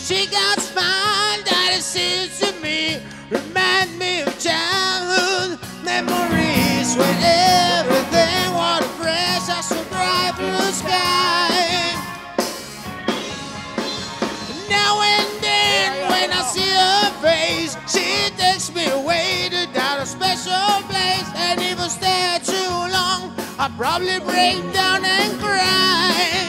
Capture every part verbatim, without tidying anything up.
She got a smile that it seems to me remind me of childhood memories when everything was fresh as a bright blue sky. Now and then when I see her face, she takes me away to that special place. And if I stay too long, I'll probably break down and cry.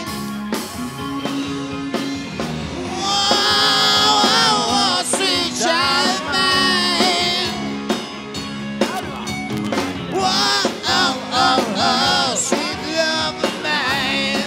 Whoa, whoa, whoa, sweet child of mine. Whoa, oh, oh, oh, sweet love of mine.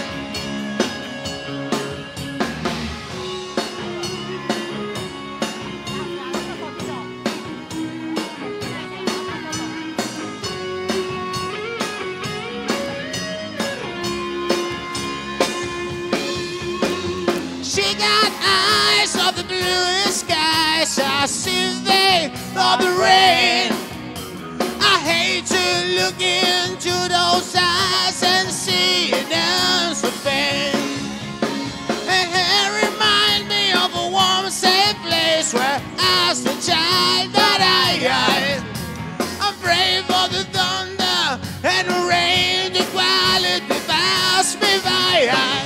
She got eyes of the bluest skies. I see they of the rain. I hate to look into those eyes and see an ounce of pain. And it reminds me of a warm, safe place where as a child that I got. I'm brave for the thunder and the rain, the quality pass me by.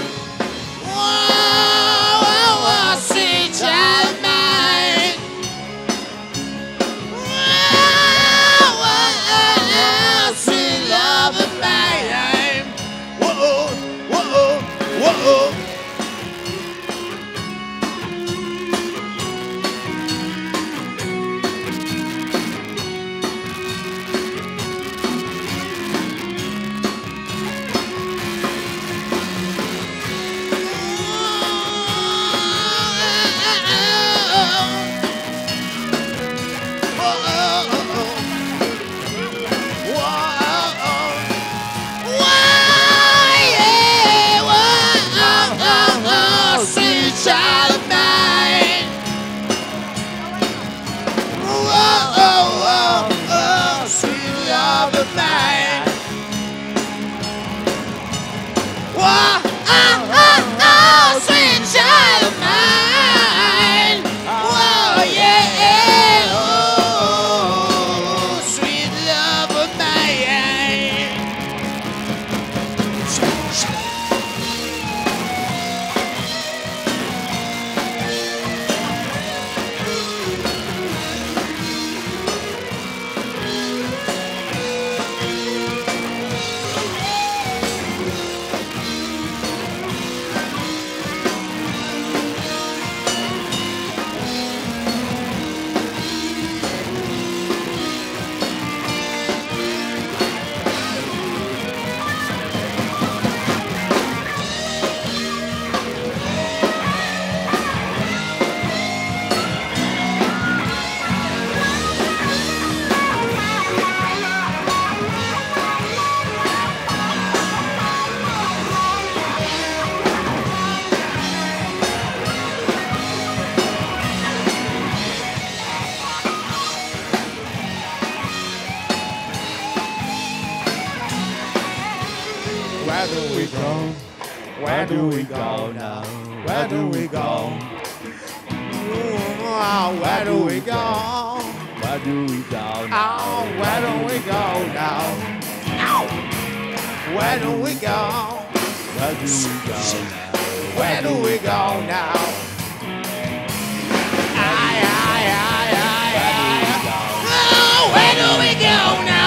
Whoa, whoa, whoa, sweet child of mine. Whoa, whoa, sweet love of mine. Whoa, whoa, whoa. Child of mine. Whoa, oh, oh, oh, sweet love of mine. Whoa, oh, oh, oh, sweet child of mine. Whoa, yeah, oh, sweet love of mine. Where do we go? Where do we go now? Where do we go? Oh, where do we go? Where do we go now? Oh, where do we go now? Ow! Where do we go? Where do we go now? Where do we go now? Aye, aye, aye, aye, aye. Oh, where do we go now?